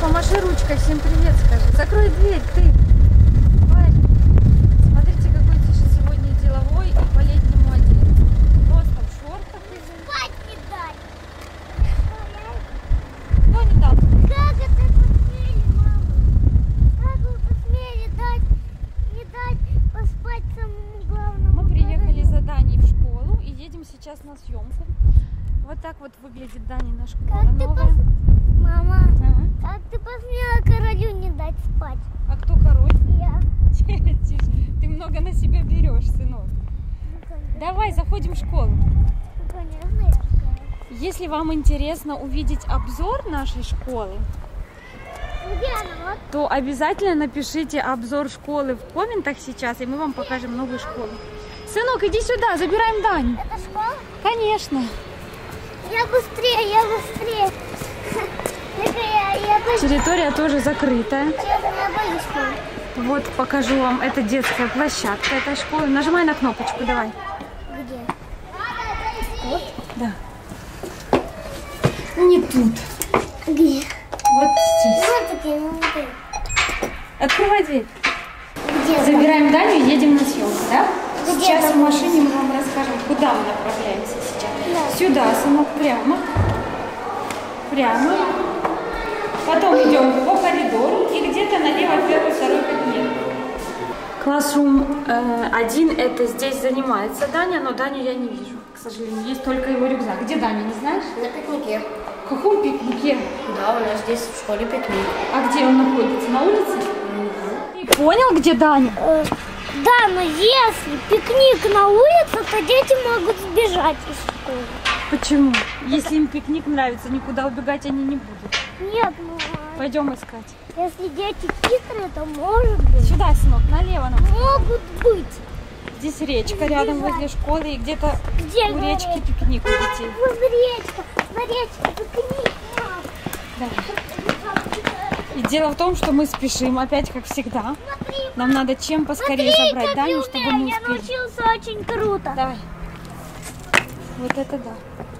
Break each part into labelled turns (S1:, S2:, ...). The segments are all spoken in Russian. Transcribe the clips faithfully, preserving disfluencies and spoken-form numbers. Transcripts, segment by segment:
S1: помаши ручкой, всем привет скажи. Закрой дверь, ты. Парень. Смотрите, какой Тиша сегодня деловой и по-летнему одет. Просто в шортах.
S2: Спать не дать.
S1: Кто не дал?
S2: Как это посмели, мама? Как вы посмели дать, не дать поспать самому главному?
S1: Мы приехали за Даней в школу и едем сейчас на съемку. Вот так вот выглядит Данина школа
S2: Как ты
S1: новая.
S2: пос... Мама,
S1: Ага.
S2: как ты посмела королю не дать спать?
S1: А кто король?
S2: Я.
S1: Тише, ты много на себя берешь, сынок.
S2: Ну, конечно.
S1: Давай, заходим в школу.
S2: Ну, конечно, я сказала.
S1: Если вам интересно увидеть обзор нашей школы,
S2: Где она? Вот.
S1: то обязательно напишите обзор школы в комментах сейчас, и мы вам покажем новую школу. Сынок, иди сюда, забираем Даню.
S2: Это школа?
S1: Конечно.
S2: Я быстрее, я быстрее. Только я, я боюсь.
S1: Территория тоже закрытая.
S2: Честно, я боюсь школы.
S1: Вот покажу вам, это детская площадка этой школы. Нажимай на кнопочку, давай.
S2: Где?
S1: Да. Не тут.
S2: Где?
S1: Вот здесь.
S2: Вот такие минуты.
S1: Открывай дверь.
S2: Где?
S1: Забираем Даню и едем на съемку, да?
S2: Где
S1: Сейчас
S2: там?
S1: в машине мы вам расскажем, куда мы направляемся сейчас.
S2: Да.
S1: Сюда, сынок, прямо. Прямо. Потом идем по коридору и где-то налево первый, второй кабинет. Classroom э, один, это здесь занимается Даня, но Даню я не вижу, к сожалению. Есть только его рюкзак. Где Даня, не знаешь?
S3: На пикнике.
S1: В каком пикнике?
S3: Да, у нас здесь в школе пикник.
S1: А где он находится? На улице? Ты понял, где Даня?
S2: Э, Да, но если пикник на улице, то дети могут сбежать из школы.
S1: Почему? Если им пикник нравится, никуда убегать они не будут.
S2: Нет, ну,
S1: Пойдем искать.
S2: если дети хитрые, то может быть.
S1: Сюда, сынок, налево нам.
S2: Могут быть.
S1: Здесь речка рядом возле школы, и где-то
S2: Где
S1: у речки
S2: речка?
S1: пикник у детей.
S2: Вот речка, на речке пикник. Мам.
S1: Да. И дело в том, что мы спешим, опять как всегда.
S2: Смотри,
S1: Нам надо чем поскорее
S2: смотри,
S1: забрать
S2: как
S1: Даню,
S2: я
S1: чтобы
S2: умею,
S1: мы
S2: я
S1: успели.
S2: научился очень круто.
S1: Давай. Вот это да.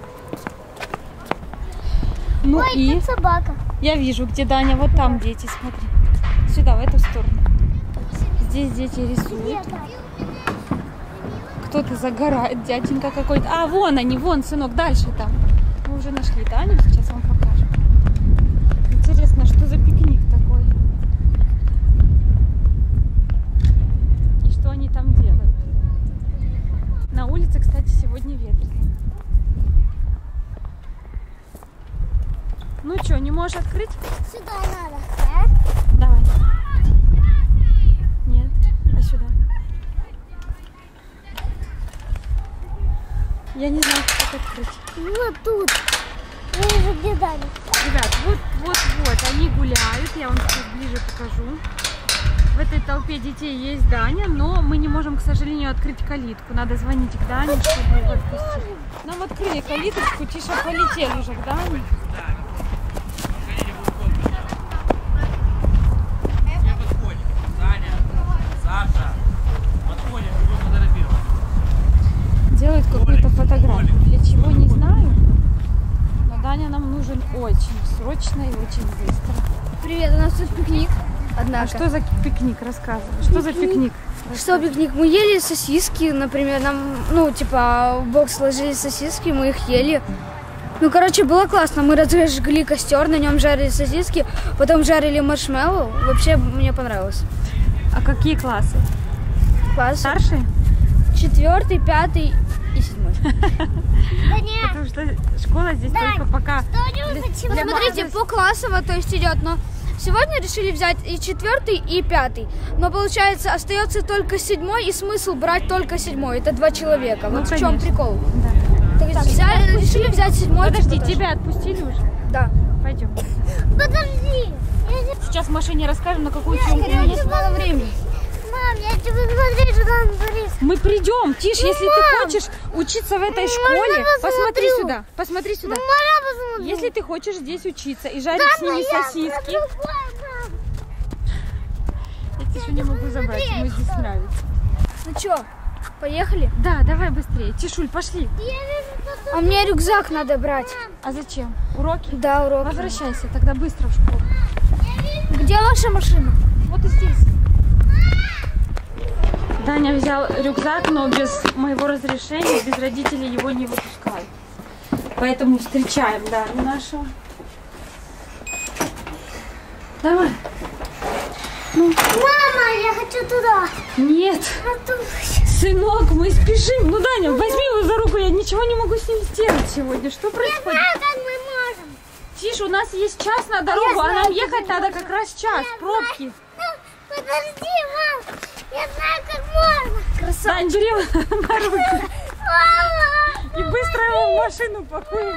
S1: Ну
S2: Ой,
S1: и
S2: тут собака.
S1: я вижу, где Даня. Вот там дети, смотри. Сюда, в эту сторону. Здесь дети рисуют.
S2: Где там?
S1: Кто-то загорает, дяденька какой-то. А, вон они, вон, сынок, дальше там. Мы уже нашли Даню, сейчас вам покажем. Интересно, что за пикник такой? И что они там делают? На улице, кстати, сегодня ветрено. Ну что, не можешь открыть?
S2: Сюда надо. А?
S1: Давай. Нет, а сюда. Я не знаю, как открыть.
S2: Вот тут. Я вижу, где Даня.
S1: Ребят, вот, вот, вот, они гуляют, я вам чуть ближе покажу. В этой толпе детей есть Даня, но мы не можем, к сожалению, открыть калитку. Надо звонить к Дане, чтобы его отпустить. Нам открыли калиточку, Тиша полетел уже к Дане. Делают какую-то фотографию. Для чего, не знаю. Но Даня нам нужен очень срочно и очень быстро.
S4: Привет, у нас тут пикник. Однако.
S1: А что за пикник? Рассказывай. Что за пикник?
S4: Что пикник? Мы ели сосиски, например, нам, ну, типа, в бокс сложили сосиски, мы их ели. Ну, короче, было классно. Мы разожгли костер, на нем жарили сосиски, потом жарили маршмеллоу. Вообще, мне понравилось.
S1: А какие классы?
S4: Класс.
S1: Старшие?
S4: Четвертый, пятый и седьмой.
S2: Да нет.
S1: Потому что школа здесь
S2: Дань,
S1: только пока.
S2: Что не зачем?
S4: Ну, смотрите, по классово, то есть идет, но сегодня решили взять и четвертый, и пятый. Но получается, остается только седьмой, и смысл брать только седьмой. Это два человека.
S1: Ну,
S4: Вот в чем
S1: конечно.
S4: прикол.
S1: Да.
S4: То есть взяли, решили взять седьмой.
S1: Подожди,
S4: типа,
S1: тебя отпустили уже?
S4: Да.
S1: Пойдем.
S2: Подожди. Я не...
S1: Сейчас в машине расскажем, на какую съемку мы едем.
S4: Мало времени.
S2: Мам, я тебе смотреть, что там творится.
S1: Мы придем, Тиш,
S2: Ну,
S1: если
S2: мам!
S1: ты хочешь учиться в этой
S2: Можно
S1: школе, посмотри
S2: посмотрю?
S1: сюда, посмотри сюда.
S2: Мама, посмотри.
S1: Если ты хочешь здесь учиться и жарить
S2: Да,
S1: с ними
S2: но я
S1: сосиски,
S2: другой, мам.
S1: я Тишу не могу забрать, ему здесь нравится.
S4: Ну что, поехали?
S1: Да, давай быстрее. Тишуль, пошли.
S2: Я вижу, что
S4: А мне рюкзак надо брать.
S1: А зачем? Уроки?
S4: Да, урок.
S1: Возвращайся тогда быстро в школу.
S4: Где ваша машина?
S1: Вот и здесь. Даня взял рюкзак, но без моего разрешения, без родителей его не выпускают. Поэтому встречаем Даню нашего. Давай.
S2: Ну. Мама, я хочу туда.
S1: Нет. Сынок, мы спешим. Ну, Даня, возьми его за руку, я ничего не могу с ним сделать сегодня. Что происходит?
S2: Я знаю, как мы можем.
S1: Тише, у нас есть час на дорогу, а нам ехать надо как раз час. Пробки.
S2: Подожди, мам. Я знаю, как можно.
S1: Красавчик. Дань, бери его на руку.
S2: Мама.
S1: И быстро его в машину пакуем.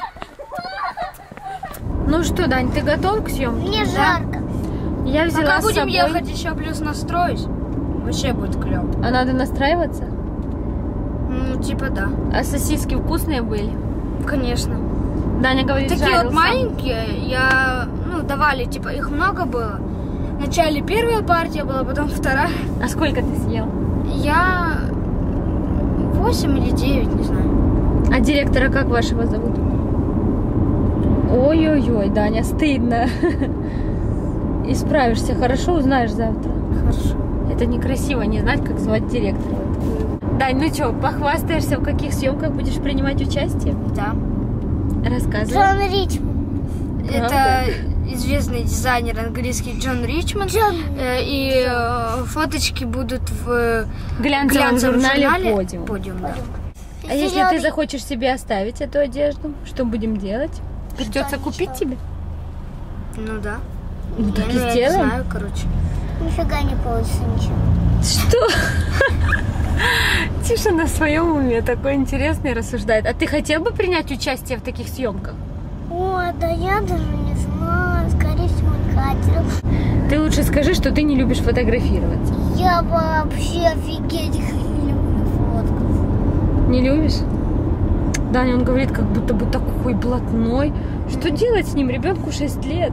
S1: Ну что, Дань, ты готов к съемке?
S2: Мне жарко.
S1: Я взяла
S4: Пока
S1: с
S4: будем
S1: собой...
S4: ехать, еще плюс настроюсь. Вообще будет клево.
S1: А надо настраиваться?
S4: Ну, типа да.
S1: А сосиски вкусные были?
S4: Конечно.
S1: Даня говорит,
S4: Такие
S1: жарил
S4: вот
S1: сам.
S4: маленькие, я, ну, давали, типа, их много было. Вначале первая партия была, потом вторая.
S1: А сколько ты съел?
S4: Я восемь или девять, не знаю.
S1: А директора как вашего зовут? Ой-ой-ой, Даня, стыдно. Исправишься, хорошо, узнаешь завтра.
S4: Хорошо.
S1: Это некрасиво не знать, как звать директора. Дань, ну что, похвастаешься, в каких съемках будешь принимать участие?
S4: Да.
S1: Рассказывай.
S2: Джон Ричмонд.
S4: Это известный дизайнер английский Джон Ричмонд.
S2: Джон.
S4: Э, И э, фоточки будут в
S1: Глянцевом
S4: глянцевом
S1: журнале,
S4: журнале
S1: «Подиум».
S4: Подиум, да.
S1: А если ты захочешь себе оставить эту одежду, что будем делать? Придется купить тебе?
S4: Ну да.
S1: Ну так и
S4: Я не
S1: сделаем.
S4: знаю, короче.
S2: Нифига не получится ничего.
S1: Что? Тиша на своем уме такой интересный рассуждает. А ты хотел бы принять участие в таких съемках?
S2: О, да я даже не знаю. Скорее всего, не хотел.
S1: Ты лучше скажи, что ты не любишь фотографироваться.
S2: Я вообще офигеть не люблю фоткаться.
S1: Не любишь? Даня, он говорит, как будто бы такой блатной. Что делать с ним? Ребенку шесть лет.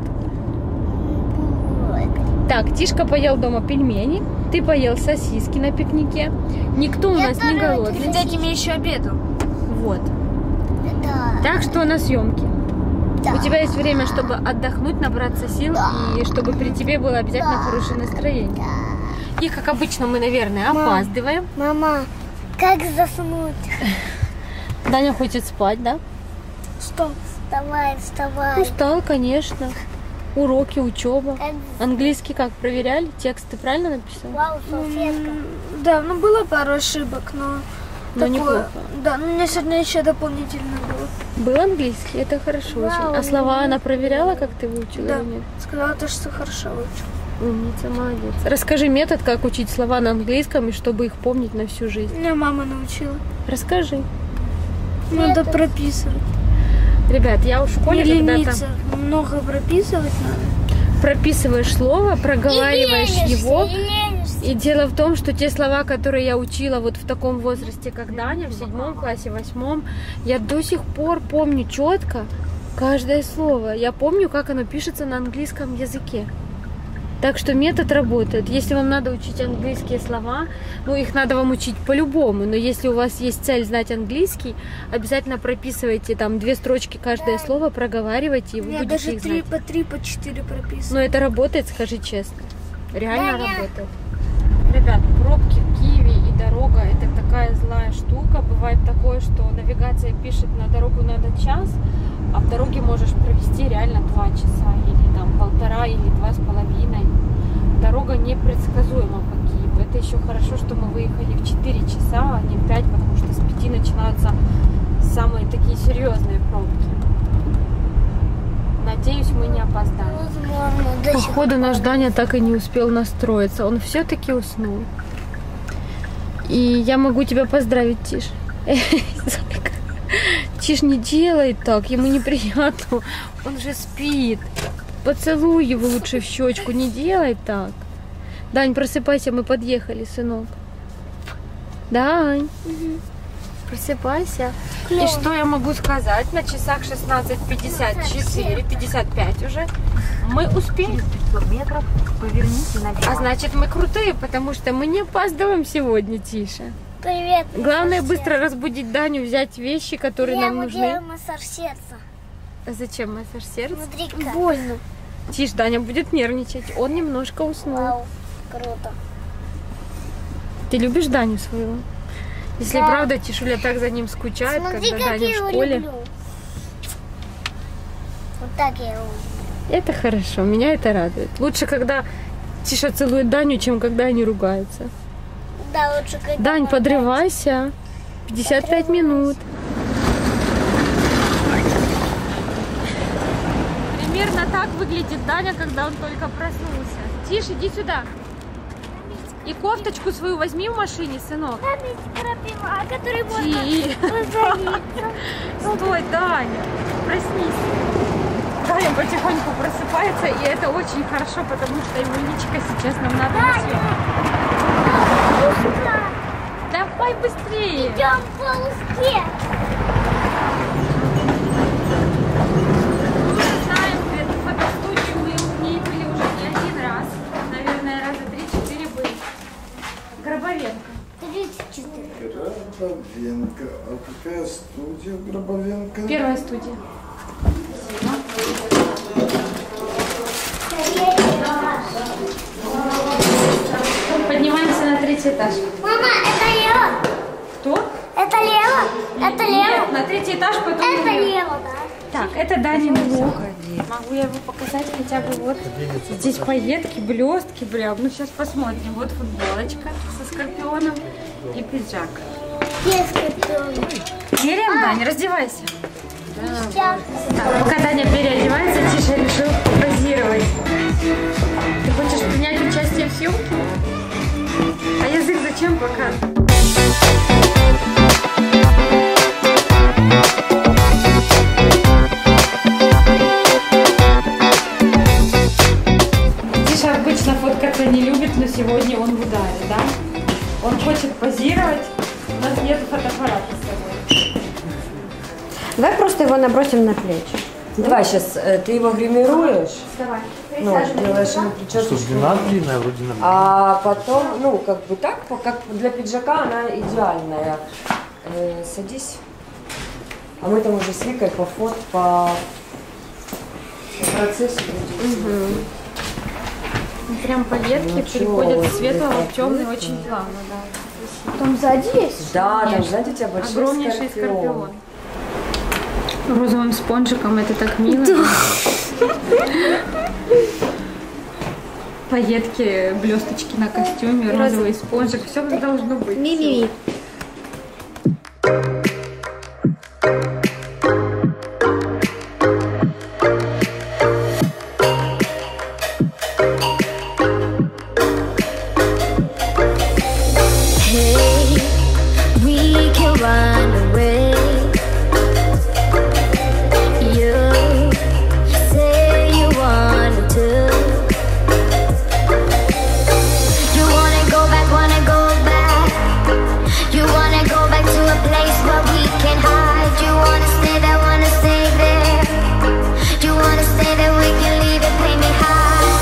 S1: Так, Тишка поел дома пельмени, ты поел сосиски на пикнике. Никто у
S2: Я
S1: нас не
S2: тоже
S1: голодный.
S4: Перед этим я еще обедал.
S1: Вот.
S2: Да.
S1: Так что на съемке.
S2: Да.
S1: У тебя есть время, чтобы отдохнуть, набраться сил,
S2: Да.
S1: и чтобы при тебе было обязательно
S2: Да.
S1: хорошее настроение.
S2: Да.
S1: И, как обычно, мы, наверное, опаздываем.
S2: Мама, как заснуть?
S1: Даня хочет спать, да?
S2: Что? Вставай, вставай.
S1: Устал, конечно. Уроки, учеба.
S2: Как...
S1: Английский как, проверяли? Тексты правильно написал?
S2: Вау, салфетка.
S4: Да, ну было пару ошибок, но...
S1: Но
S4: такое-
S1: неплохо.
S4: Да, ну у меня сегодня еще дополнительно было.
S1: Был английский? Это хорошо
S2: Вау.
S1: очень. А слова она проверяла, как ты выучила
S4: Да.
S1: или нет?
S4: Сказала то, что хорошо выучил.
S1: Умница, молодец. Расскажи метод, как учить слова на английском, и чтобы их помнить на всю жизнь.
S4: Меня мама научила.
S1: Расскажи.
S4: Надо прописывать.
S1: Ребят, я в
S4: Не
S1: школе когда-то
S4: лениться. Много прописывать надо.
S1: прописываешь слово, проговариваешь
S2: И ленишься,
S1: его.
S2: и ленишься.
S1: И дело в том, что те слова, которые я учила вот в таком возрасте, как Даня, в седьмом классе, восьмом, я до сих пор помню четко каждое слово. Я помню, как оно пишется на английском языке. Так что метод работает. Если вам надо учить английские слова, ну их надо вам учить по-любому. Но если у вас есть цель знать английский, обязательно прописывайте там две строчки каждое слово, проговаривайте, и вы
S4: Я
S1: будете
S4: даже
S1: их
S4: три
S1: знать.
S4: по три, по четыре
S1: Но
S4: прописываю.
S1: это работает, скажи честно. Реально
S2: Да, я-
S1: работает. Ребят, пробки в Киеве и дорога — это такая злая штука. Бывает такое, что навигация пишет, на дорогу надо час, а в дороге можешь провести реально два часа, или там полтора, или два с половиной. Дорога непредсказуема по Киеву. Это еще хорошо, что мы выехали в четыре часа, а не в пять, потому что с пяти начинаются самые такие серьезные пробки. Надеюсь, мы не опоздаем.
S2: Возможно, до сих
S1: Походу, наш Даня так и не успел настроиться. Он все-таки уснул. И я могу тебя поздравить, Тиш. Зайка. Тиш, не делай так, ему неприятно. Он же спит. Поцелуй его лучше в щечку, не делай так. Дань, просыпайся, мы подъехали, сынок. Дань, просыпайся. И что я могу сказать? На часах шестнадцать пятьдесят четыре, пятьдесят пять уже. Мы успели.
S3: Поверните налево.
S1: А значит, мы крутые, потому что мы не опаздываем сегодня, Тиша.
S2: Привет.
S1: Главное быстро разбудить Даню, взять вещи, которые
S2: Я
S1: нам
S2: ему
S1: нужны.
S2: делаю массаж сердца.
S1: А зачем массаж сердца?
S2: Смотри, как.
S4: Больно.
S1: Тише, Даня будет нервничать. Он немножко уснул.
S2: Вау, круто.
S1: Ты любишь Даню своего? Если
S2: Да.
S1: правда, Тишуля так за ним скучает,
S2: Смотри,
S1: когда
S2: как
S1: Даня
S2: я
S1: в
S2: его
S1: школе.
S2: люблю. Вот так я его.
S1: Это хорошо, меня это радует. Лучше, когда Тиша целует Даню, чем когда они ругаются.
S2: Да, лучше когда...
S1: Дань,
S2: мы-
S1: подрывайся. пятьдесят пять минут. Примерно так выглядит Даня, когда он только проснулся. Тише, иди сюда. И кофточку свою возьми в машине, сынок.
S2: Там есть крапива, который можно
S1: Ти.
S2: позариться.
S1: Стой, Даня, проснись. Даня потихоньку просыпается, и это очень хорошо, потому что ему личико сейчас нам надо на съемку. Давай быстрее.
S2: Идем по луске.
S1: Мы знаем, эту фотостудию мы в ней были уже не один раз. Наверное, раза три-четыре были. Гробовенко.
S2: тридцать четыре.
S5: Гробовенко. А какая студия Гробовенко?
S1: Первая студия. Поднимаемся на третий этаж.
S2: Мама, это Лева.
S1: Кто?
S2: Это Лева. Это
S1: Нет,
S2: Лева.
S1: на третий этаж, потом
S2: Это
S1: наверх.
S2: Лева, да.
S1: Так, это Данин блок. Могу я его показать хотя бы вот. Здесь пайетки, блестки, бля. Ну сейчас посмотрим. Вот футболочка со скорпионом и пиджак. Меряем, Даня, раздевайся.
S2: Сейчас.
S1: Так, пока Даня переодевается, Тиша решил позировать. Ты хочешь принять участие в съемке? А язык зачем показывать? Тиша обычно фоткаться не любит, но сегодня он в ударе, да? Он хочет позировать, у нас нет фотоаппарата с собой.
S3: Давай просто его набросим на плечи. Давай сейчас, э, ты его гримируешь,
S1: Давай.
S3: ну, делаешь ему прическу.
S6: Что, длина длинная, вроде нормально.
S3: А потом, ну, как бы так, по- как для пиджака она идеальная. Э, садись. А мы там уже с Викой по фото, по, по процессу будем.
S1: Прям пайетки
S3: Ну,
S1: переходят
S3: чё,
S1: с светлого
S3: это
S1: в темный
S3: отлично.
S1: очень плавно, да.
S4: Там сзади есть?
S3: Да, там
S1: Конечно.
S3: сзади у тебя большой
S1: Огромнейший
S3: скорпион.
S1: скорпион. Розовым спонжиком, это так мило. Пайетки, блесточки на костюме, розовый спонжик, все как должно быть.
S4: Ми-ми-ми.
S7: Hey, we can run away. You say you want to. You wanna go back, wanna go back. You wanna go back to a place where we can hide. You wanna stay there, wanna stay there. You wanna stay there, we can leave it, pay me high.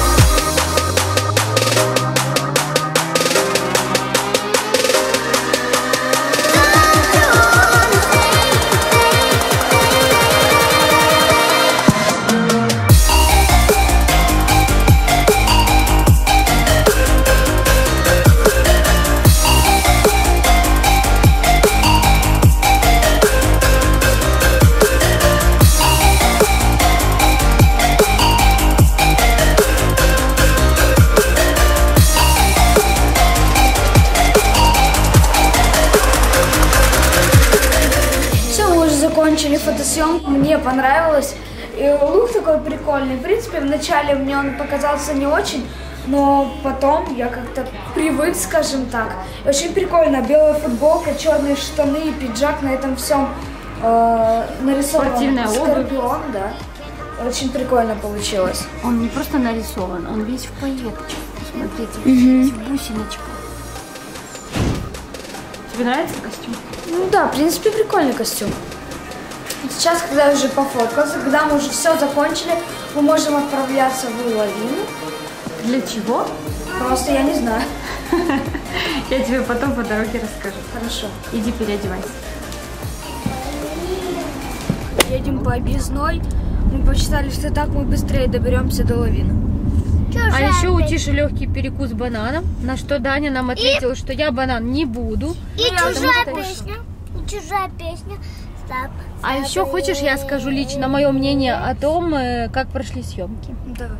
S4: Все, мы уже закончили фотосъемку, мне понравилось. И лук такой прикольный. В принципе, вначале мне он показался не очень, но потом я как-то привык, скажем так. И очень прикольно. Белая футболка, черные штаны и пиджак, на этом всем э, нарисован
S1: Спортивная обувь.
S4: скорпион, да. Очень прикольно получилось.
S1: Он не просто нарисован, он весь в пайеточках. Смотрите, в бусиночках. Тебе нравится костюм?
S4: Ну да, в принципе, прикольный костюм. Сейчас, когда я уже пофоткался, когда мы уже все закончили, мы можем отправляться в лавину.
S1: Для чего?
S4: Просто я не знаю.
S1: Я тебе потом по дороге расскажу.
S4: Хорошо.
S1: Иди переодевайся.
S4: Едем по объездной. Мы посчитали, что так мы быстрее доберемся до лавины.
S1: А еще у Тиши легкий перекус бананом, на что Даня нам ответил, что я банан не буду.
S2: И
S1: потому
S2: чужая
S1: что-
S2: песня. И чужая песня. Стоп.
S1: А еще хочешь, я скажу лично мое мнение о том, э, как прошли съемки.
S4: Давай.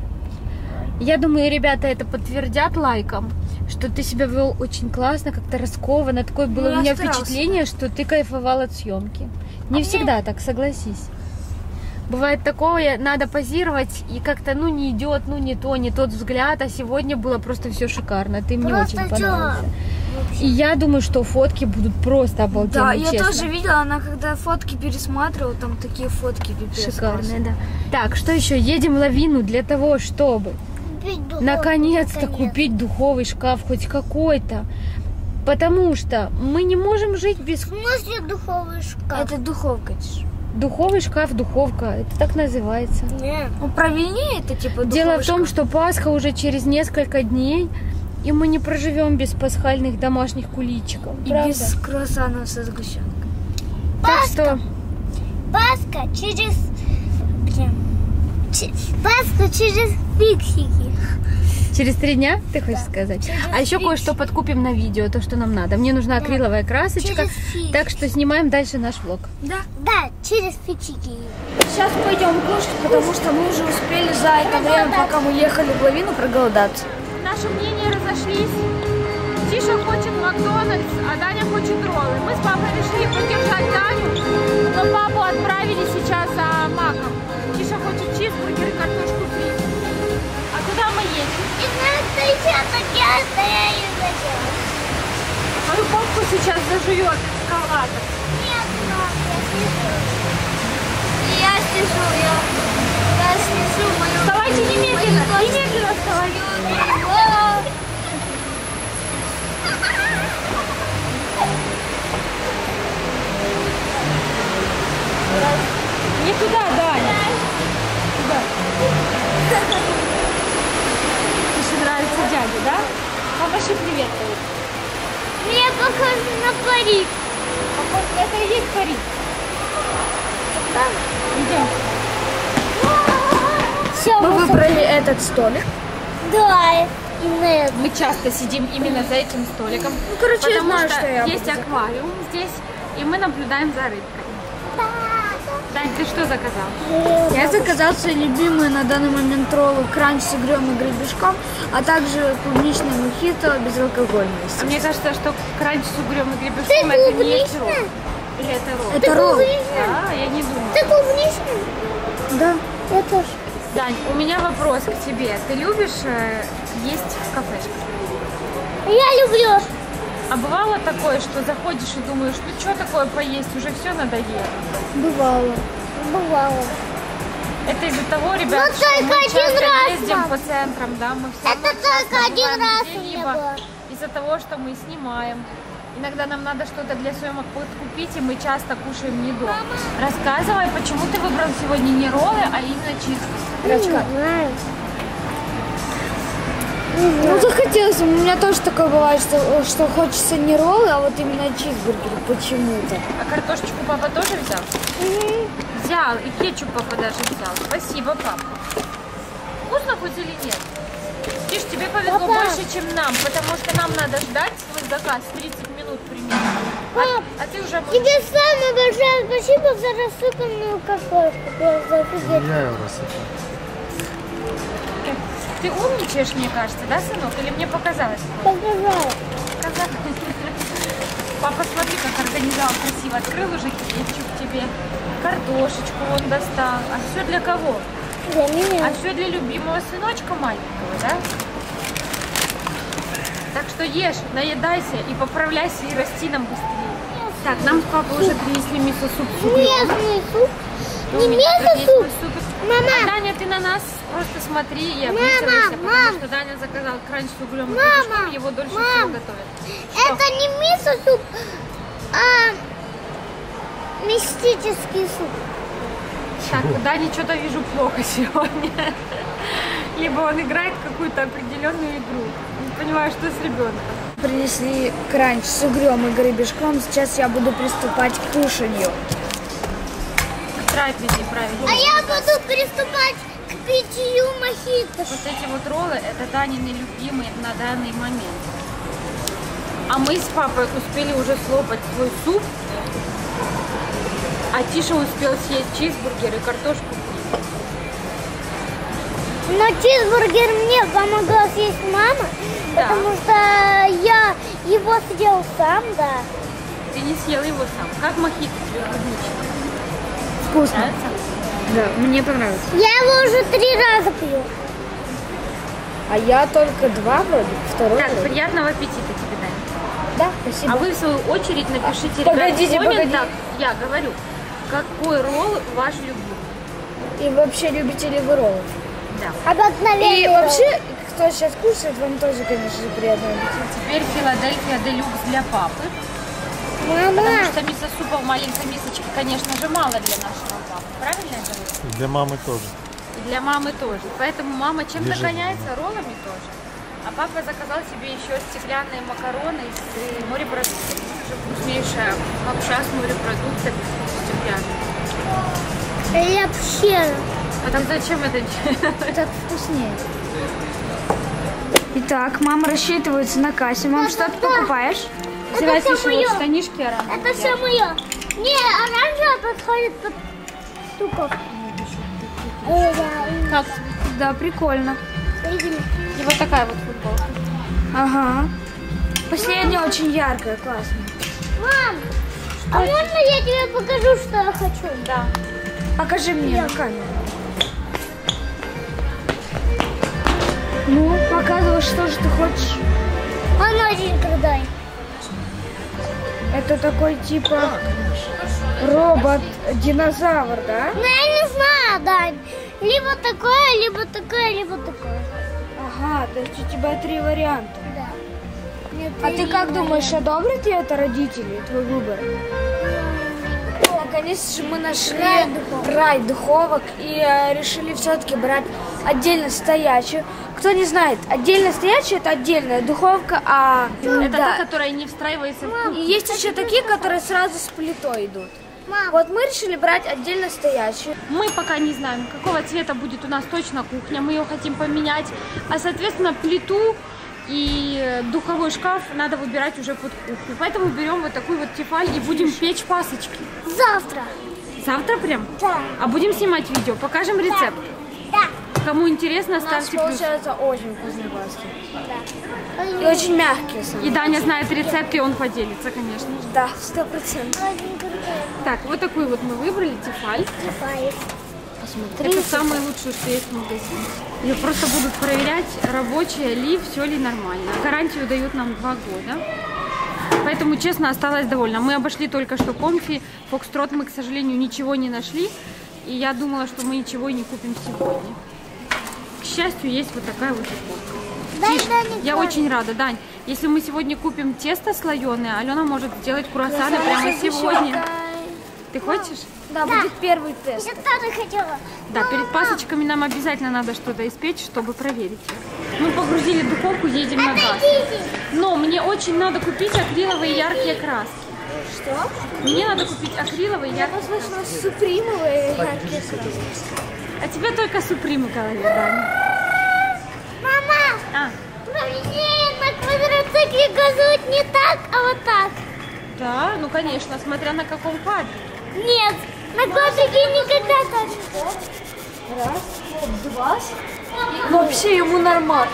S1: Я думаю, ребята это подтвердят лайком, что ты себя вел очень классно, как-то раскованно. Такое было
S4: Ну,
S1: у меня
S4: я старался.
S1: впечатление, что ты кайфовал от съемки. Не всегда так, согласись. Бывает такое, надо позировать, и как-то, ну, не идет, ну, не то, не тот взгляд, а сегодня было просто все шикарно. Ты мне
S2: Просто
S1: очень
S2: чё?
S1: понравился. И я думаю, что фотки будут просто обалденные,
S4: Да, я
S1: честно.
S4: тоже видела, она когда фотки пересматривала, там такие фотки пипец.
S1: Шикарные, да. Так, что еще? Едем в лавину для того, чтобы
S2: Купить духовку,
S1: наконец-то
S2: наконец.
S1: купить духовый шкаф хоть какой-то. Потому что мы не можем жить без
S2: В смысле духовый шкаф?
S4: Это духовка. Тиш.
S1: духовый шкаф, духовка. Это так называется.
S2: Нет.
S4: Ну, правильнее это типа
S1: Дело в том,
S4: духовый
S1: что Пасха уже через несколько дней, и мы не проживем без пасхальных домашних куличиков.
S4: шкаф. И
S1: Правда?
S4: без круассанов со сгущенкой.
S1: Так что
S2: Пасха через... Блин. Ч- Пасха через фиксики.
S1: через три дня, ты хочешь сказать?
S2: Через
S1: А еще
S2: фиксики.
S1: кое-что подкупим на видео, то, что нам надо. Мне нужна акриловая красочка,
S2: Через фиксики.
S1: так что снимаем дальше наш влог.
S4: Да.
S2: Да, через фиксики.
S4: Сейчас пойдем кушать, потому что мы уже успели за это время, пока мы ехали в лавину, проголодаться.
S1: Наши мнения разошлись. Тиша хочет Макдональдс, а Даня хочет роллы. Мы с папой решили поддержать Даню, но папу отправили сейчас за маком. Тиша хочет чизбургер и картошку фри. А куда мы едем?
S2: И на встреча так я стояю зачем?
S1: Мою папку сейчас зажует эскалатор.
S2: Нет, мам, я сижу. Я сижу, я, я сижу, мою...
S1: Вставайте немедленно, немедленно вставайте. Не туда, Даня. Туда. Тебе нравится дядя, да? Помаши привет.
S2: Мне похоже на парик.
S1: Это и есть парик. Идем.
S2: Все,
S4: Мы выбрали этот столик.
S2: Да, и нет.
S1: Мы часто сидим именно за этим столиком.
S4: Ну, короче, я
S1: потому
S4: знаю,
S1: что
S4: что я
S1: есть
S4: буду
S1: аквариум здесь, и мы наблюдаем за рыбкой. Дань, ты что заказал?
S4: Я заказал свои любимые на данный момент роллы кранч с угрём и гребешком, а также клубничный мохито безалкогольный.
S1: А мне кажется, что кранч с угрём и
S2: Ты
S1: гребешком это не есть ролл.
S2: клубничная?
S1: Или это ролл?
S4: Это ролл.
S1: Да, я не думаю.
S2: Ты клубничный?
S4: Да.
S2: Я тоже.
S1: Дань, у меня вопрос к тебе. Ты любишь э, есть в кафешках?
S2: Я люблю.
S1: А бывало такое, что заходишь и думаешь, ну что такое поесть, уже все надоело?
S4: Бывало.
S2: Бывало.
S1: Это из-за того, ребят,
S2: Ну,
S1: что
S2: только
S1: мы
S2: один
S1: часто
S2: раз,
S1: ездим
S2: мам.
S1: по центрам, да, мы все
S2: Это только один раз у меня было.
S1: из-за того, что мы снимаем. Иногда нам надо что-то для съемок купить, и мы часто кушаем не дома. Рассказывай, почему ты выбрал сегодня не роллы, а именно чизбургер.
S2: Не знаю.
S4: Ну, захотелось. У меня тоже такое бывает, что, что хочется не роллы, а вот именно чизбургер почему-то.
S1: А картошечку папа тоже взял? Взял, и кетчуп папа даже взял. Спасибо, папа. Вкусно хоть или нет? Видишь, тебе повезло
S2: Папа.
S1: больше, чем нам, потому что нам надо ждать свой заказ тридцать минут примерно.
S2: Пап,
S1: А, а ты уже...
S2: тебе самое большое спасибо за рассыпанную картошку. Просто офигеть.
S5: Я его рассыпал.
S1: Ты умничаешь, мне кажется, да, сынок? Или мне показалось?
S2: Показала.
S1: Показалось. Папа, смотри, как организовал красиво. Открыл уже кетчуп тебе, картошечку он достал. А все для кого?
S2: Для меня.
S1: А все для любимого сыночка маленького, да? Так что ешь, наедайся и поправляйся и расти нам быстрее. Так, нам с папой уже принесли мисо-суп с угрём.
S2: Местный суп.
S1: У
S2: Не
S1: меня тут есть
S2: мясо-суп.
S1: мой супер.
S2: Мама.
S1: А Даня, ты на нас просто смотри и
S2: Мама,
S1: облизывайся, потому
S2: мам.
S1: что Даня заказал кранч с углем и
S2: Мама,
S1: гребешком, его дольше
S2: мам.
S1: всего готовят.
S2: Это не мисо-суп, а мистический суп.
S1: Так, Дане что-то вижу плохо сегодня. Либо он играет в какую-то определенную игру. Не понимаю, что с ребенком.
S4: принесли кранч с угрём и гребешком. Сейчас я буду приступать к кушанью.
S1: Страйк вези правильно.
S2: А я буду приступать к питью мохито.
S1: Вот эти вот роллы, это Данины любимые на данный момент. А мы с папой успели уже слопать свой суп, а Тиша успел съесть чизбургер и картошку фри.
S2: Но чизбургер мне помогла съесть мама,
S1: Да.
S2: потому что я его съел сам, да.
S1: Ты не съел его сам. Как мохито тебе клубничный?
S4: Вкусно.
S1: Нравится?
S4: Да, мне понравилось.
S2: Я его уже три раза пью.
S4: А я только два вроде, второй
S1: Так,
S4: вроде.
S1: приятного аппетита тебе, Дань.
S4: Да, спасибо.
S1: А вы в свою очередь напишите,
S4: А,
S1: ребят,
S4: погодите,
S1: в комментах,
S4: погодите.
S1: я говорю, какой ролл ваш любимый.
S4: И вообще любите ли вы роллы?
S1: Да.
S2: Обыкновенный
S4: И
S2: ролл.
S4: вообще, кто сейчас кушает, вам тоже, конечно же, приятного аппетита.
S1: Теперь Филадельфия Делюкс для папы.
S2: Мама,
S1: Потому что мисо-супа в маленькой мисочке, конечно же, мало для нашего папы. Правильно я говорю?
S5: Для мамы тоже.
S1: И для мамы тоже. Поэтому мама чем
S5: Держи.
S1: догоняется? Роллами тоже. А папа заказал себе еще стеклянные макароны с э, морепродуктами. Уже вкуснейшая лапша с морепродуктами стеклянными.
S2: я вообще...
S1: А там зачем это делать?
S4: Так вкуснее. Итак, мама рассчитывается на кассе. Мам, что ты покупаешь?
S1: Взяла
S2: всё
S1: Тише
S2: моё.
S1: вот штанишки оранжевые.
S2: Это все мое. Не, оранжевый подходит под штуку. Э, да,
S1: Как?
S4: Да, прикольно.
S2: видели?
S1: И вот такая вот футболка.
S4: Ага. Последняя очень яркая, классная.
S2: Мам, а можно я тебе покажу, что я хочу?
S1: Да.
S4: Покажи мне на камеру. Ну, показывай, что же ты хочешь.
S2: Он очень крутой.
S4: Это такой типа робот-динозавр, да?
S2: Но я не знаю, Дань. Либо такое, либо такое, либо такое.
S4: Ага, то есть у тебя три варианта.
S2: Да. Нет,
S4: А ты
S2: три
S4: как думаешь,
S2: варианта.
S4: одобрят ли это родители, твой выбор? Наконец же мы нашли
S2: Рай духовок.
S4: рай духовок и э, решили все-таки брать отдельно стоячую. Кто не знает, отдельно стоячая это отдельная духовка, а
S1: Это
S4: да.
S1: та, которая не встраивается в
S4: И
S1: кухню.
S4: есть еще такие, которые сразу с плитой идут.
S2: Мам,
S4: Вот мы решили брать отдельно стоячую.
S1: Мы пока не знаем, какого цвета будет у нас точно кухня. Мы ее хотим поменять. А, соответственно, плиту и духовой шкаф надо выбирать уже под кухню. Поэтому берем вот такую вот тефаль и будем печь пасочки.
S2: завтра.
S1: Завтра прям?
S2: Да.
S1: А будем снимать видео, покажем рецепт.
S2: Да.
S1: Кому интересно,
S4: У нас
S1: ставьте плюс.
S4: получается очень вкусные паски.
S2: Да.
S4: И очень мягкие сами.
S1: И Даня знает рецепт, и он поделится, конечно же.
S4: Да, сто процентов.
S2: Очень крутой.
S1: Так, вот такую вот мы выбрали, тефаль.
S2: Копает.
S4: Посмотри.
S1: Это самое лучшее, что есть в магазине. Ее просто будут проверять, рабочая ли, все ли нормально. Гарантию дают нам два года. Поэтому, честно, осталась довольна. Мы обошли только что Комфи, Фокстрот мы, к сожалению, ничего не нашли. И я думала, что мы ничего и не купим сегодня. К счастью, есть вот такая вот упаковка.
S2: Дай,
S1: Тише,
S2: Даня,
S1: я
S2: твой.
S1: очень рада, Дань. Если мы сегодня купим тесто слоеное, Алена может сделать круассаны прямо сегодня. Ты хочешь?
S4: Да, будет первый тест.
S2: Я тоже хотела.
S1: Да, перед пасочками нам обязательно надо что-то испечь, чтобы проверить. Мы погрузили духовку, едем на газ.
S2: Идите.
S1: Но мне очень надо купить акриловые яркие краски.
S4: Что?
S1: Мне надо купить акриловые
S4: Я
S1: яркие краски.
S4: послышала супримовые яркие краски.
S1: А тебе только супримы в голове, Даня.
S2: Мама,
S1: А,
S2: мне на квадроцикле газуют не так, а вот так.
S1: да, ну конечно, смотря на каком кадре.
S2: Нет, на квадроцикле никогда так.
S4: Раз, два. Вообще ему нормально.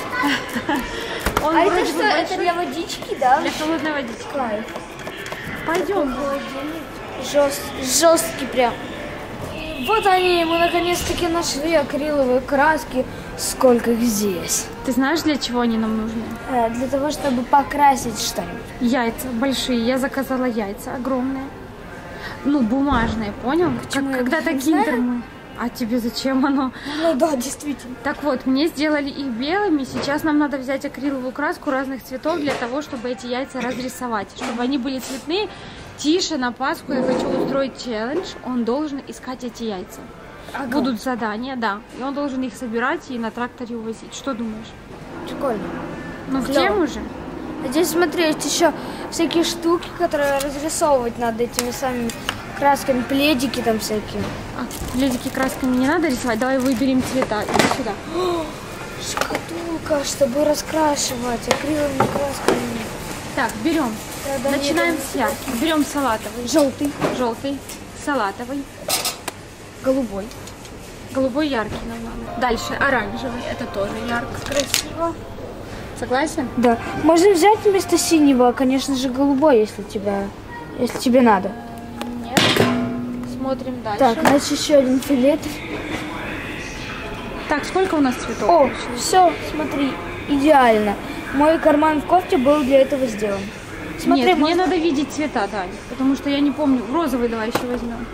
S1: Он
S4: А это
S1: вроде
S4: что?
S1: бы
S4: Это
S1: большой
S4: для водички, да?
S1: для холодной водички.
S4: Кайф.
S1: Пойдем.
S4: Жест, жесткий прям. И вот они, мы наконец-таки нашли акриловые краски. Сколько их здесь?
S1: Ты знаешь, для чего они нам нужны?
S4: Э, Для того, чтобы покрасить что-нибудь.
S1: Яйца большие. Я заказала яйца огромные. Ну, бумажные, понял? Как,
S4: я
S1: когда-то
S4: не
S1: киндер
S4: знаю.
S1: мы. А тебе зачем оно?
S4: Ну да, действительно.
S1: Так вот, мне сделали их белыми. Сейчас нам надо взять акриловую краску разных цветов для того, чтобы эти яйца разрисовать. Чтобы они были цветные. Тише, на Пасху я хочу устроить челлендж. Он должен искать эти яйца. Будут задания, да. И он должен их собирать и на тракторе увозить. Что думаешь?
S4: Прикольно.
S1: Ну, в
S4: Клёво.
S1: тему же.
S4: Здесь, смотри, есть еще всякие штуки, которые разрисовывать надо этими самыми красками, пледики там всякие.
S1: А, пледики красками не надо рисовать, давай выберем цвета. Иди сюда.
S4: О, шкатулка, чтобы раскрашивать акриловыми красками.
S1: Так, берем.
S4: Да, да,
S1: Начинаем
S4: нет,
S1: с ярких. Берем салатовый.
S4: Желтый.
S1: Желтый. Салатовый.
S4: Голубой.
S1: Голубой яркий нам надо. Дальше оранжевый. Это тоже ярко.
S4: Красиво.
S1: Согласен?
S4: Да. Можно взять вместо синего, конечно же, голубой, если тебя, если тебе надо.
S1: Нет. Смотрим дальше.
S4: Так, значит еще один фиолет.
S1: Так, сколько у нас цветов?
S4: О, все, смотри, идеально. Мой карман в кофте был для этого сделан. Смотри,
S1: Нет, мне
S4: можно-
S1: надо видеть цвета, Тань, потому что я не помню. Розовый давай еще возьмем.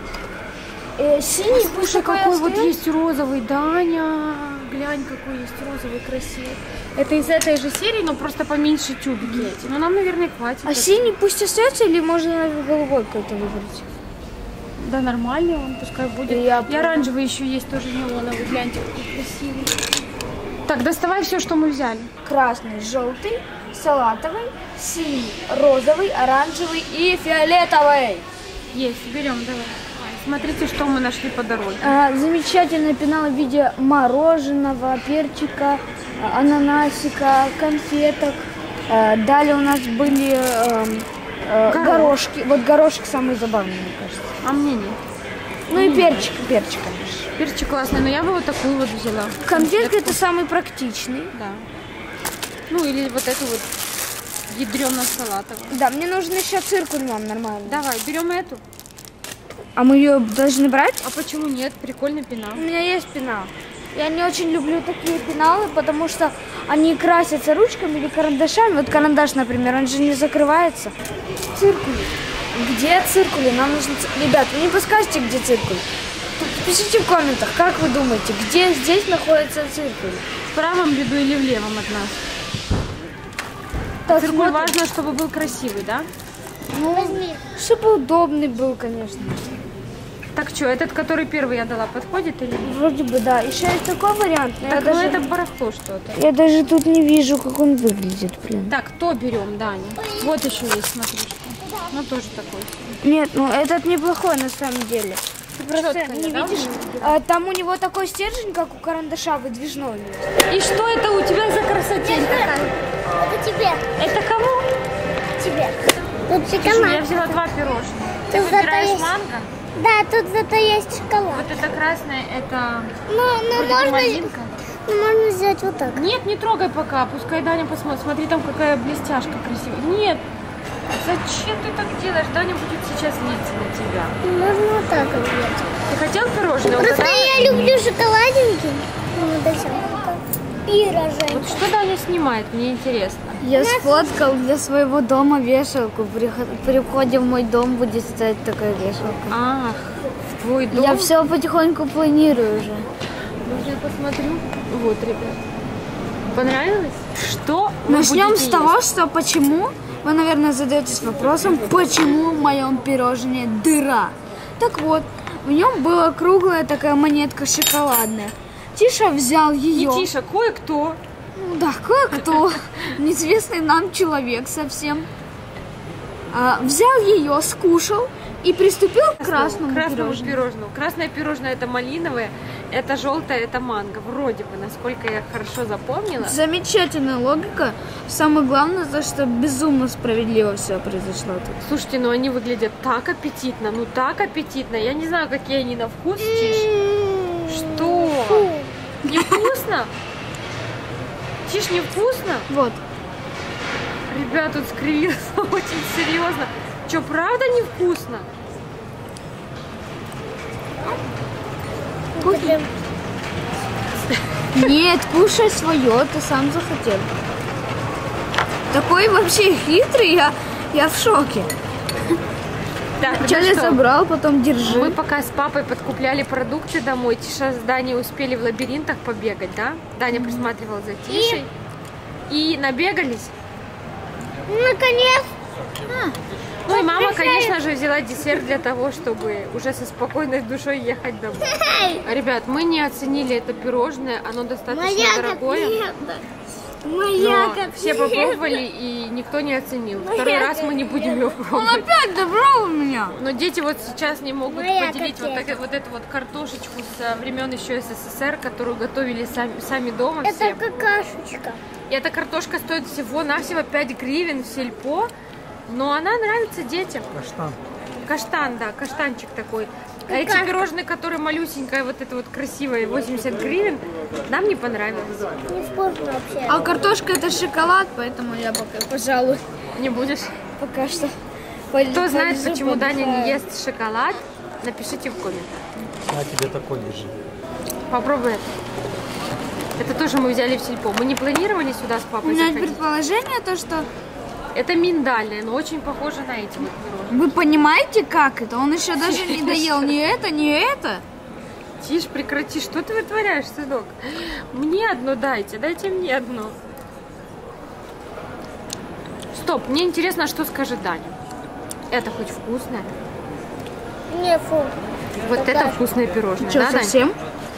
S4: Э, синий, пусть
S1: Слушай,
S4: такой
S1: какой вот
S4: остается.
S1: есть розовый, Даня. Глянь, какой есть розовый, красивый. Это из этой же серии, но просто поменьше тюбики эти. Но нам, наверное, хватит.
S4: А синий пусть остается или можно голубой какой-то выбрать?
S1: Да, нормальный он, пускай будет.
S4: И я
S1: И оранжевый еще есть, тоже неоновый. Гляньте, какой красивый. Так, доставай все, что мы взяли.
S4: Красный, желтый, салатовый, синий, розовый, оранжевый и фиолетовый.
S1: Есть, берем, давай. Смотрите, что мы нашли по дороге.
S4: А, замечательный пенал в виде мороженого, перчика, а, ананасика, конфеток. А, далее у нас были э, э,
S1: Горох.
S4: горошки. Вот горошек самый забавный, мне кажется.
S1: А мне нет.
S4: Ну и перчик, перчик, конечно.
S1: Перчик классный, но я бы вот такую вот взяла.
S4: Конфетка это самый практичный.
S1: Да. Ну или вот эту вот ядрено-салатовую.
S4: Да, мне нужен еще циркуль, мам, нормально.
S1: Давай, берем эту.
S4: А мы ее должны брать?
S1: А почему нет? Прикольный пенал.
S4: У меня есть пенал. Я не очень люблю такие пеналы, потому что они красятся ручками или карандашами. Вот карандаш, например, он же не закрывается. Циркуль. Где циркули? Нам нужно... ц- Ребят, вы не подскажете, где циркуль? Пишите в комментах, как вы думаете, где здесь находится циркуль?
S1: В правом ряду или в левом от нас?
S4: Так,
S1: Циркуль
S4: смотрим.
S1: важно, чтобы был красивый, да?
S4: Ну, чтобы удобный был, конечно.
S1: Так что, этот, который первый я дала, подходит или нет?
S4: Вроде бы, да. Еще есть такой вариант, но я
S1: Так, ну
S4: даже...
S1: это барахло что-то.
S4: Я даже тут не вижу, как он выглядит, блин.
S1: Так, то берем, Даня. Вот еще есть, смотри, что. Ну, тоже такой.
S4: Нет, ну этот неплохой на самом деле. Ты просто
S1: Чётко,
S4: не
S1: да?
S4: видишь? А, там у него такой стержень, как у карандаша, выдвижной.
S1: И что это у тебя за красотень такая?
S2: Это тебе,
S1: Это кому?
S2: тебе. Тут
S1: Слушай, я
S2: шоколад.
S1: взяла два пирожных. Ты
S2: Тут зато
S1: выбираешь
S2: есть-
S1: манго?
S2: Да, тут зато есть шоколад.
S1: Вот это красное, это
S2: Ну, ну
S1: вроде бы
S2: можно,
S1: малинка.
S2: ну, можно взять вот так.
S1: Нет, не трогай пока, пускай Даня посмотрит. Смотри, там какая блестяшка красивая. Нет, зачем ты так делаешь? Даня будет сейчас злиться на тебя.
S2: Можно вот так вот взять.
S1: Ты хотел пирожное?
S2: Просто
S1: Угадала?
S2: я люблю шоколадинки. Ну, да всё. Пироженка.
S1: Вот что Даня снимает, мне интересно.
S4: Я сфоткал для своего дома вешалку. При, при входе в мой дом будет стоять такая вешалка.
S1: Ах, в твой дом?
S4: Я все потихоньку планирую уже.
S1: Можно я посмотрю? Вот, ребят. Понравилось? Что вы
S4: Начнем
S1: будете
S4: с того,
S1: есть?
S4: что почему, вы, наверное, задаетесь вопросом, почему в моем пирожне дыра. Так вот, в нем была круглая такая монетка шоколадная. Тиша взял ее.
S1: Не Тиша, кое-кто.
S4: Ну да, кое-кто, неизвестный нам человек совсем, а, взял ее, скушал и приступил к красному,
S1: красному
S4: пирожному.
S1: пирожному. Красное пирожное это малиновое, это желтое, это манго. Вроде бы, насколько я хорошо запомнила.
S4: Замечательная логика. Самое главное, то, что безумно справедливо все произошло тут.
S1: Слушайте, ну они выглядят так аппетитно, ну так аппетитно. Я не знаю, какие они на вкус, Тиш. Что? Не вкусно? Тиш, не вкусно?
S4: Вот.
S1: Ребят, тут скривился очень серьезно. Что, правда не вкусно?
S4: Нет, кушай свое, ты сам захотел. Такой вообще хитрый, я, я в шоке.
S1: Так, ну
S4: Вначале
S1: что?
S4: собрал, потом держи.
S1: Мы пока с папой подкупляли продукты домой, Тиша с Даней успели в лабиринтах побегать, да? Даня присматривал за Тишей. И набегались.
S2: Наконец.
S1: Ну и мама, конечно же, взяла десерт для того, чтобы уже со спокойной душой ехать домой. Ребят, мы не оценили это пирожное, оно достаточно
S2: Моя
S1: дорогое.
S2: котлета. Моя
S1: Но
S2: котлета.
S1: все попробовали и никто не оценил. Второй раз мы не будем ее
S4: Он
S1: пробовать.
S4: опять добрал меня.
S1: Но дети вот сейчас не могут
S2: Моя
S1: поделить вот,
S2: котлета.
S1: так- вот эту вот картошечку с времен еще СССР, которую готовили сами, сами дома
S2: Это
S1: все.
S2: какашечка.
S1: И эта картошка стоит всего-навсего пять гривен в сельпо, но она нравится детям.
S6: Каштан.
S1: Каштан, да, каштанчик такой. А эти
S2: Какашка.
S1: пирожные, которые малюсенькая, вот это вот красивая, восемьдесят гривен, нам не понравилось.
S2: Невкусно вообще.
S4: А картошка это шоколад, поэтому я пока, пожалуй,
S1: Не будешь?
S4: пока что.
S1: Кто знает, почему Даня не ест шоколад, напишите в комментах.
S6: На тебе такой держи.
S1: Попробуй это. Это тоже мы взяли в сельпо. Мы не планировали сюда с
S4: У
S1: папой
S4: меня есть
S1: заходить.
S4: предположение, то что
S1: Это миндальное, но очень похоже на эти вот пирожные.
S4: вы понимаете, как это? Он еще даже не доел ни это, ни это.
S1: Тише, прекрати, что ты вытворяешь, сынок? Мне одно дайте, дайте мне одно. Стоп, мне интересно, что скажет Даня. Это хоть вкусное?
S2: Не, фу.
S1: Вот это вкусное пирожное,
S4: Что,
S1: да, Дань?
S4: совсем?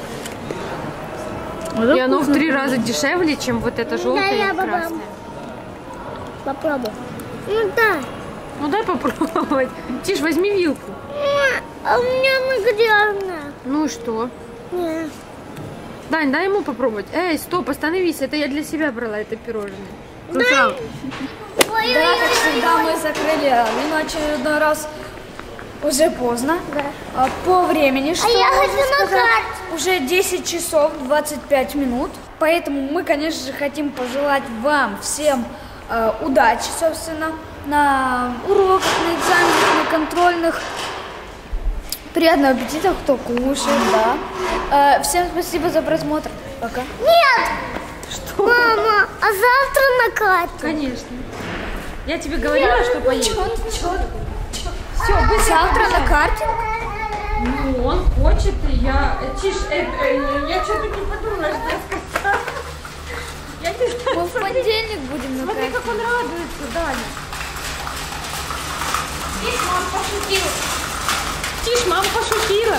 S1: И оно в три раза дешевле, чем вот это желтое
S2: Да,
S1: и
S2: я
S1: красное.
S2: попробую. Попробуй. Ну да.
S1: Ну дай попробовать. Тише, возьми вилку.
S2: А у меня нагрязная.
S1: Ну и что?
S2: Нет.
S1: Дань, дай ему попробовать. Эй, стоп, остановись, это я для себя брала это пирожное.
S2: Ой,
S4: Да, как всегда, мы закрыли ну, на очередной раз уже поздно. А, По времени, что
S2: я
S4: можно
S2: хочу на
S4: сказать,
S2: карте.
S4: уже десять часов двадцать пять минут. Поэтому мы, конечно же, хотим пожелать вам всем э, удачи, собственно, на уроках, на экзаменах, на контрольных. Приятного аппетита, кто кушает, да. Э, всем спасибо за просмотр. Пока.
S2: Нет! Что? Мама, а завтра на карте?
S1: Конечно. Я тебе говорила, что поедем.
S4: Все, завтра на карте.
S1: Ну, он хочет, и я... Тише, э, э, я что-то не подумала, что я сказала. Я не знаю.
S4: Мы в понедельник будем на
S1: Смотри,
S4: карте.
S1: как он радуется, Даня. Тише, мама пошутила. Тише, мама пошутила.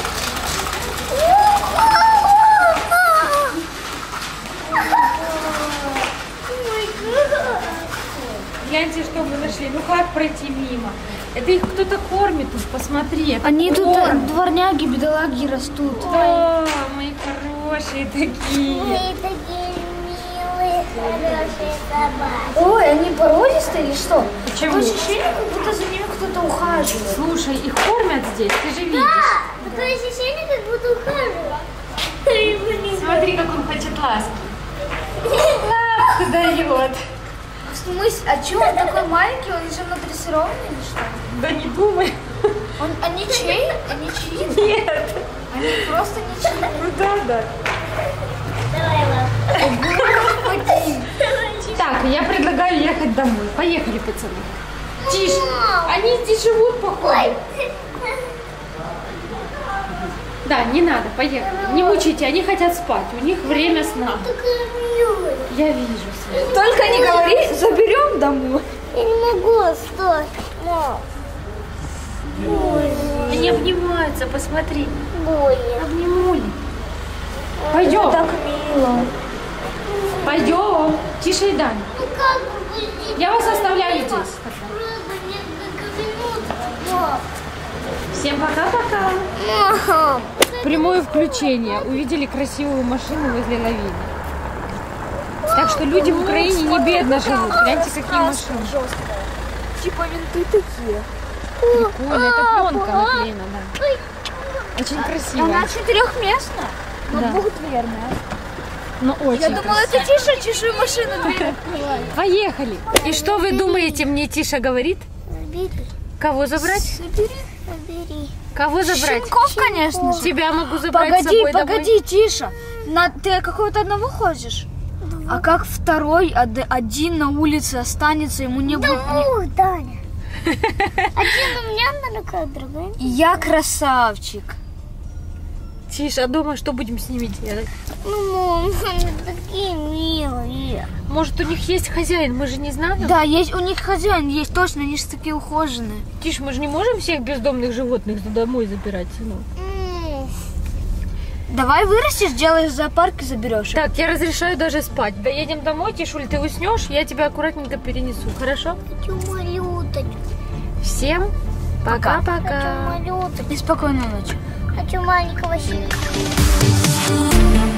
S1: Гляньте, что мы нашли. Ну как пройти мимо? Это их кто-то кормит тут, посмотри. Это
S4: Они тут
S1: корм.
S4: э, дворняги, бедолаги растут.
S1: О, мои хорошие такие.
S2: Мы такие милые, хорошие собаки.
S4: Ой, они породистые или что?
S1: Почему?
S4: Такое ощущение, как будто за ними кто-то ухаживает.
S1: Слушай, их кормят здесь, ты же видишь.
S2: Да, такое ощущение, как будто ухаживают.
S1: Смотри, как он хочет ласки. Ласку дает.
S4: В смысле, а что он такой маленький? Он же надрессированный или что?
S1: Да не думай.
S4: Он, они чей? Они чьи?
S1: Нет.
S4: Они просто ничьи.
S1: Ну да, да.
S2: Давай, мам.
S1: Так, я предлагаю ехать домой. Поехали, пацаны. Тише. Они здесь живут, походу. Да, не надо, поехали. Не мучайте, они хотят спать. У них время сна.
S2: Такая милая.
S1: Я вижу. Свет.
S4: Только не говори, заберем домой.
S2: Я не могу, стой. Мам,
S1: Они обнимаются, посмотри.
S2: больно.
S1: Обнимули. Пойдем.
S4: Так мило.
S1: Пойдем. Тише и Дань.
S2: Ну как вы будете?
S1: Я вас оставляю здесь.
S2: Правда, несколько минут. Мам.
S1: Всем пока-пока.
S2: Мам.
S1: Прямое включение. Увидели красивую машину возле лавины. Так что люди в Украине не бедно живут. Гляньте, какие машины.
S4: Жесткая. Типа винты такие.
S1: Прикольно. Это пленка наклеена, да. Очень красиво.
S4: Она четырехместная, но
S1: Да.
S4: двухдверная.
S1: Но очень
S4: Я думала,
S1: красиво.
S4: это Тиша чужую машину дверь открывает.
S1: Поехали. И что вы думаете, мне Тиша говорит?
S2: Забери.
S1: Кого забрать?
S2: Забери.
S1: Кого забрать?
S4: Щенков, конечно же.
S1: Тебя могу забрать с
S4: Погоди,
S1: собой домой.
S4: погоди, Тиша. На, ты какого-то одного ходишь? А как второй од- один на улице останется, ему не будет... ни-
S2: Ух, Даня. Один у меня на руках, другой.
S4: Я красавчик.
S1: Тише, а дома что будем с ними делать?
S2: Ну, мам, они такие милые.
S1: Может, у них есть хозяин, мы же не знаем?
S4: Да, есть у них хозяин есть, точно, они же такие ухоженные.
S1: Тише, мы же не можем всех бездомных животных домой забирать, сынок.
S2: М,
S4: Давай вырастешь, делаешь зоопарк и заберешь.
S1: Так, я разрешаю даже спать. Доедем домой, Тишуль, ты уснешь, я тебя аккуратненько перенесу, хорошо?
S2: Хочу малюточку.
S1: Всем пока-пока.
S2: Хочу малюточку.
S4: И спокойной ночи.
S2: Хочу маленького щенка.